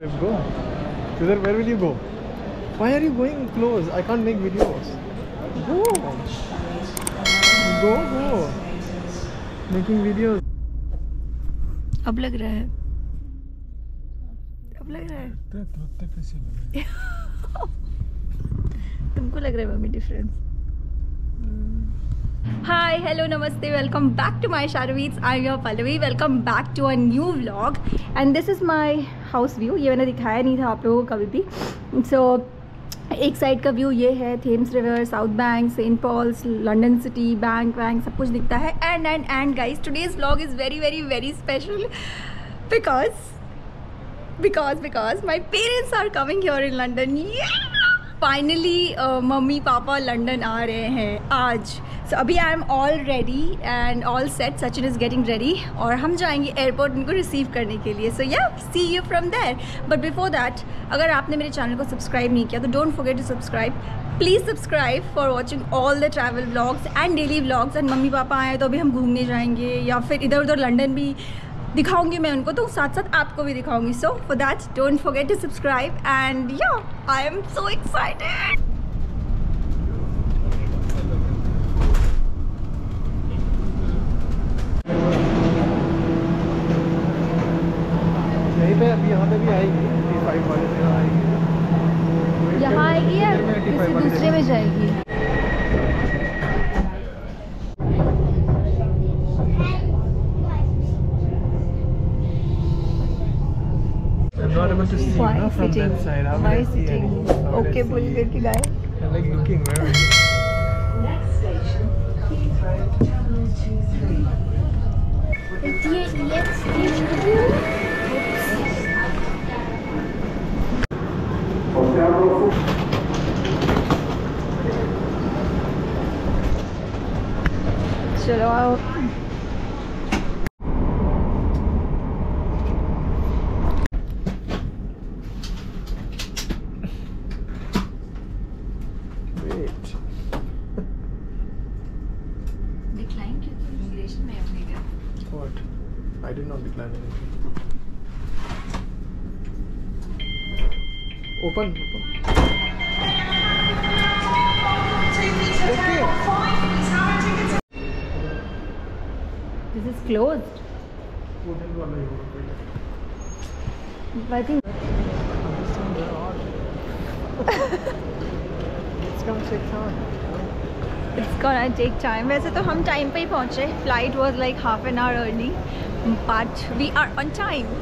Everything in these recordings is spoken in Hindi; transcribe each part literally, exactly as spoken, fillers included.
Go. Where where will you go? Why are you going close? I can't make videos. Go. Go go. Making videos. अब लग रहा है अब लग रहा है तुमको लग रहा है mummy difference. Hi, hello, namaste, welcome back to my Sharuweets. I'm your Pallavi. Welcome back to a new vlog. And this is my house view. ये मैंने दिखाया नहीं था आप लोगों को कभी भी. So एक साइड का व्यू ये है, Thames river, South Bank, Saint Paul's, London city, bank वैंक सब कुछ दिखता है. And and and guys, today's vlog is very very very special because because because my parents are coming here in London. Finally mummy papa London आ रहे हैं आज. सो अभी I am all ready and all set. Sachin is getting ready और हम जाएंगे एयरपोर्ट उनको रिसीव करने के लिए. So yeah see you from there. But before that, अगर आपने मेरे चैनल को सब्सक्राइब नहीं किया तो don't forget to subscribe. Please subscribe for watching all the travel vlogs and daily vlogs. And mummy papa आए तो अभी हम घूमने जाएंगे या फिर इधर उधर लंदन भी दिखाऊंगी मैं उनको, तो साथ साथ आपको भी दिखाऊंगी. So for that don't forget to subscribe and yeah I am so excited. यहीं पे अभी यहाँ पे भी आएगी फाइव वाले से आएगी. यहाँ आएगी या किसी दूसरे में जाएगी? Not able to see Why no, from sitting? that side. How Why will I see sitting? any? How will I Okay, see बोल any? करके गाय. I'm like looking where is it? Next station, Heathrow Terminal two three. चलो आओ. Wait. Decline क्योंकि immigration में अपने गया. What? I did not decline anything. Open. Open. This is closed. Hotel वाला ही होगा कोई. I think It's gonna take time. it's gonna take time. वैसे तो हम टाइम पे ही पहुँचे. Flight was like half an hour early, but we are on time.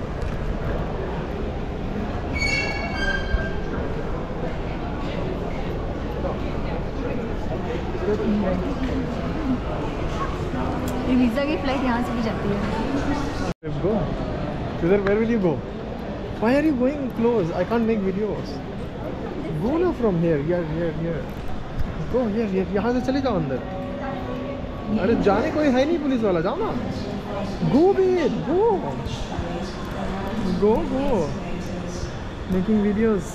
ये वीज़ा की फ्लाइट यहाँ से भी जाती है. Go. Where where will you go? Why are you going close? I can't make videos. Go now from here. Here here here. Go here here. यहाँ से चले जाओ अंदर. अरे जाने कोई है नहीं पुलिस वाला. जाओ ना. Go babe. Go. Go go. Making videos.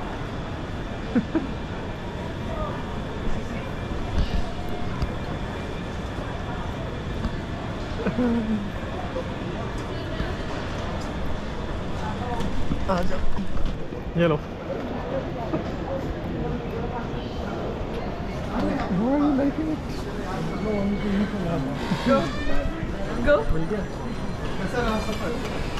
आ जाओ. ये लो. How are you liking it? Go. Go. मिल गया. कैसा रहा सफर?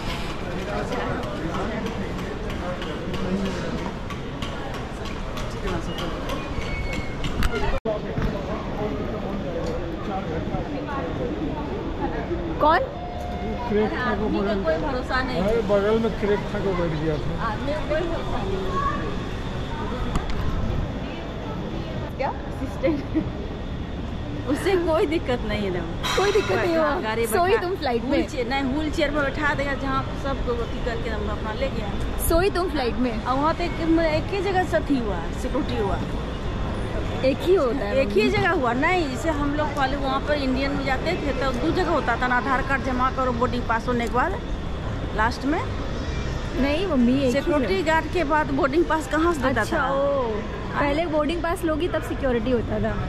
कौन? क्रेक था को बगल. कोई भरोसा नहीं. अरे बगल में क्रेक था को बैठ गया था. आदमी को कोई भरोसा नहीं. क्या? असिस्टेंट. उससे कोई दिक्कत नहीं है. कोई दिक्कत नहीं हाँ, हुआ. गाड़ी सोई बैठा- तुम फ्लाइट में? व्हील चेयर नहीं, व्हील चेयर में बैठा देगा जहाँ सबको अथी करके हम अपना ले गया. सोई तुम फ्लाइट में? और वहाँ तो एक, एक ही जगह सथी हुआ, सिक्योरिटी हुआ. एक ही होता है. एक ही जगह हुआ नहीं. जैसे हम लोग पहले वहाँ पर इंडियन में जाते थे तो दो जगह होता था ना. आधार कार्ड जमा करो बोर्डिंग पास होने के बाद लास्ट में. नहीं मम्मी, एक ही सिक्योरिटी गार्ड के बाद बोर्डिंग पास कहाँ से देता अच्छा था? ओ, पहले बोर्डिंग पास लोगी तब सिक्योरिटी होता था.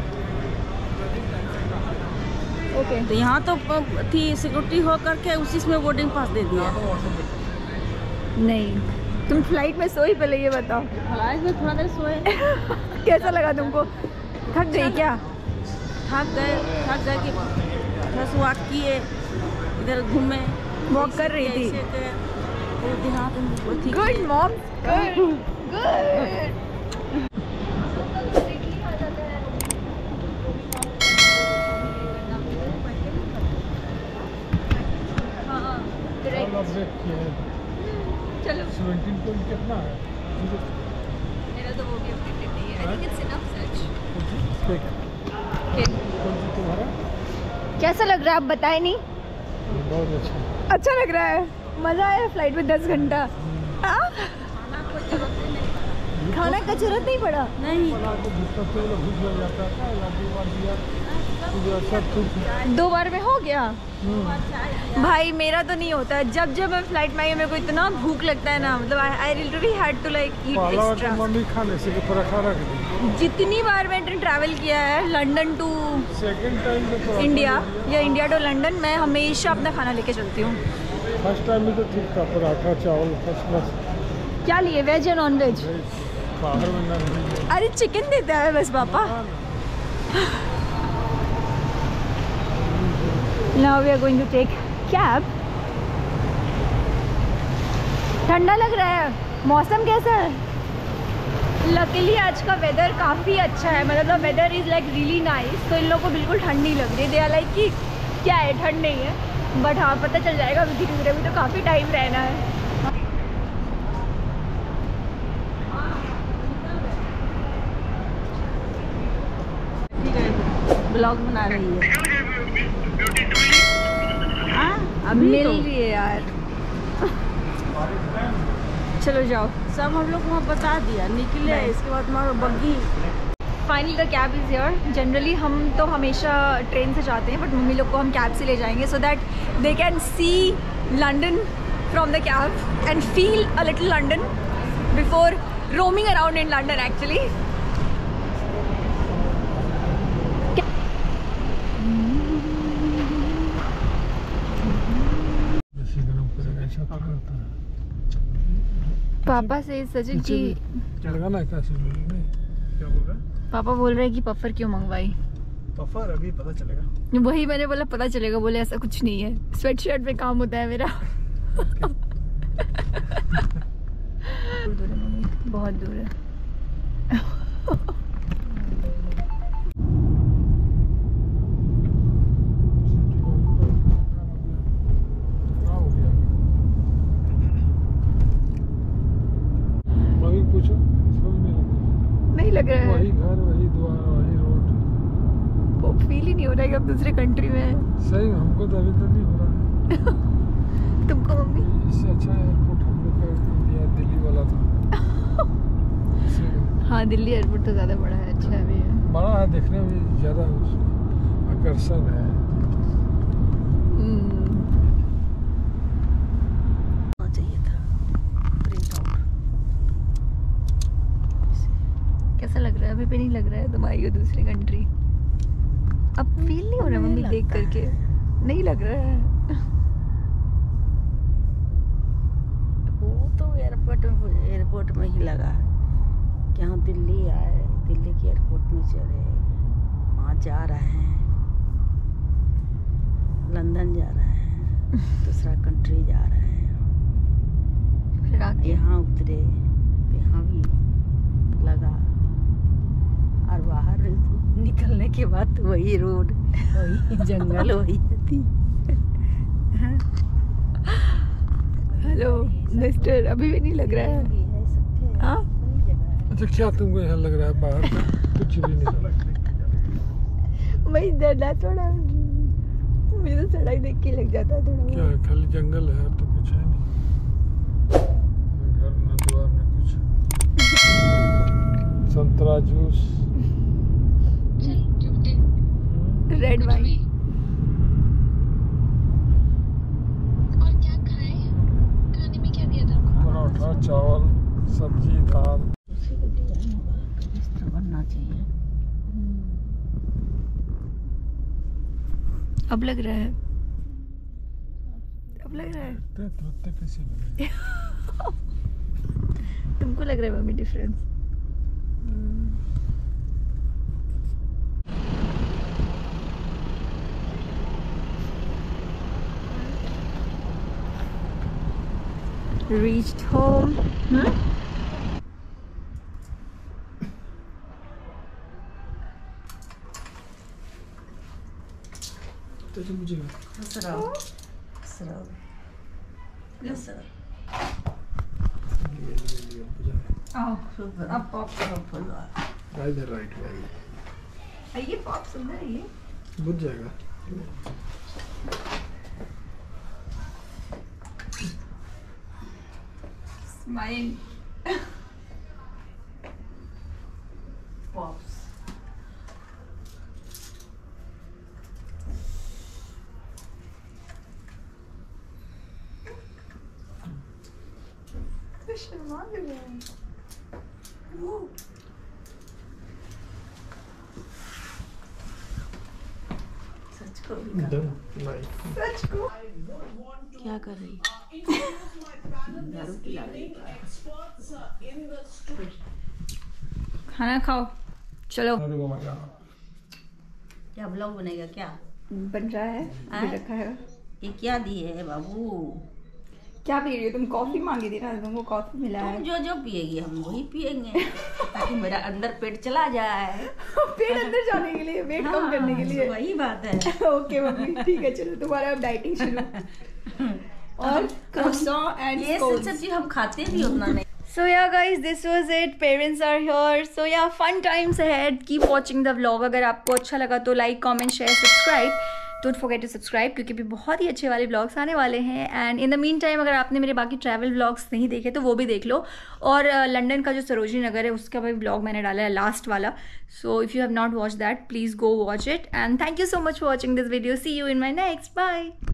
ओके. तो यहाँ तो थी सिक्योरिटी हो करके उसी में बोर्डिंग पास दे दिया. नहीं, तुम फ्लाइट में सोई पहले ये बताओ। फ्लाइट में थोड़ा देर सोए। कैसा लगा तुमको? थक गई क्या? थक गए थक गए कि बस वॉक किए, इधर घूमे, वॉक कर रही थी। Good mom, good good. चलो सेवनटीन पॉइंट कितना है? मेरा तो वो गिफ्ट नहीं है। I think it's enough such. तुम्हारा कैसा लग रहा है आप बताएं नहीं? बहुत अच्छा। अच्छा लग रहा है, मजा आया फ्लाइट में दस घंटा। हाँ? खाना का जरूरत नहीं पड़ा। नहीं, दो बार में हो गया। भाई मेरा तो नहीं होता। जब जब मैं फ्लाइट में आई मेरे को इतना भूख लगता है ना, मतलब I literally had to like eat extra. Mummy खाने से पराठा रख दी। जितनी बार मैंने ट्रैवल किया है London to second time India या इंडिया टू लंदन, मैं हमेशा अपना खाना लेके चलती हूँ। फर्स्ट टाइम में तो ठीक था, पराठा चावल फर्स्ट क्लास। क्या लिए, वेज या नॉन वेज? बाहर में ना। अरे चिकन देता है बस पापा। Now we are going to take cab. ठंडा लग रहा है। मौसम कैसा है? लकीली आज का वेदर काफ़ी अच्छा है, मतलब weather is like really nice. तो इन लोगों को बिल्कुल ठंड नहीं लग रही। दे आर लाइक कि क्या है, ठंड नहीं है। बट हाँ पता चल जाएगा अभी धीरे धीरे, अभी तो काफ़ी टाइम रहना है। ब्लॉग बना रही है। हाँ अभी मिल तो रही है यार। चलो जाओ। सब हम लोग वहाँ बता दिया, निकले। इसके बाद हमारा buggy. Finally the cab is here. Generally हम तो हमेशा ट्रेन से जाते हैं, बट मम्मी लोग को हम कैब से ले जाएंगे so that they can see London from the cab and feel a little London before roaming around in London actually. पापा से सचिन की लगाना कैसे नहीं? क्या बोल रहा है? पापा बोल रहे हैं कि पफर क्यों मंगवाई? पफर अभी पता चलेगा। वही मैंने बोला पता चलेगा। बोले ऐसा कुछ नहीं है, स्वेट शर्ट पे काम होता है मेरा। दूर है मम्मी, बहुत दूर है। नहीं लग रहा है। वही घर, वही द्वार, वही रोड। वो फील ही नहीं हो रहा है कि अब दूसरे कंट्री में है। सही, हमको तो अभी तो नहीं हो रहा है। तुमको मम्मी? इससे अच्छा एयरपोर्ट हम लोग का इंडिया दिल्ली वाला था। हाँ दिल्ली एयरपोर्ट तो ज़्यादा बड़ा है, अच्छा भी है। बड़ा है, देखने में ज़्यादा आकर्षण है। चाहिए था प्रिंट आउट। कैसा लग रहा है? अभी भी नहीं लग रहा है तुम आई हो दूसरी कंट्री? अब फील नहीं हो रहा मम्मी देख करके? नहीं लग रहा है। वो तो एयरपोर्ट में एयरपोर्ट में ही लगा कि हाँ दिल्ली आए, दिल्ली के एयरपोर्ट में चले, वहाँ जा रहे हैं, लंदन जा रहे हैं, दूसरा कंट्री जा रहे हैं। फिर आके यहाँ उतरे तो यहाँ भी लगा, और बाहर निकलने के बाद तो वही रोड, वही जंगल, वही थी। हेलो मिस्टर, अभी भी नहीं लग रहा है? हाँ अच्छा, क्या तुमको यहाँ लग रहा है? बाहर का कुछ भी नहीं लग रहा। वही डरना थोड़ा, मुझे तो सड़क देख के लग जाता है थोड़ा। क्या है, खाली जंगल है, तो कुछ है नहीं, ना घर ना द्वार ना कुछ। संतरा जूस, रेड वाइन। पराठा, चावल, सब्जी, दाल। इस तरह बनना चाहिए। अब लग रहा है, अब लग रहा है। तुरंत कैसे लगे? तुमको लग रहा है mummy difference? Reached home. Hmm? तो तुम मुझे सराव सराव सराव लिए लिए लिए मुझे आओ सुपर अब पॉप फुलवा इधर राइट में ये पॉप सुंदर है ये। बुझ जाएगा। स्माइल। पॉप्स शर्मा भी गए। सच को भी कर। Done nice. सच को क्या कर रही दारू पिला रही खाना खाओ चलो। क्या ब्लॉग बनेगा क्या बन रहा है हाँ? अभी रखा है। ये क्या दिए है बाबू क्या पी रही हो तुम? कॉफी मांगी थी ना, तुमको कॉफी मिला है। तुम जो जो पिएगी हम वही पिएंगे ताकि मेरा अंदर पेट चला जाए। पेट अंदर जाने के लिए, वेट कम करने के लिए। वही बात है। ओके मम्मी ठीक है चलो तुम्हारा अब डाइटिंग शुरू। और croissant and ये scones. सच्ची हम खाते भी उतना नहीं। So yeah guys, this was it. Parents are here. So yeah, fun times ahead. Keep watching the vlog. अगर आपको अच्छा लगा तो like, comment, share, subscribe. Don't forget to subscribe क्योंकि भी बहुत ही अच्छे वाले vlogs आने वाले हैं. And in the meantime अगर आपने मेरे बाकी travel vlogs नहीं देखे तो वो भी देख लो. और लंदन uh, का जो सरोजनी नगर है उसका भी vlog मैंने डाला है लास्ट वाला. So if you have not watched that, please go watch it. And thank you so much for watching this video. See you in my next. Bye.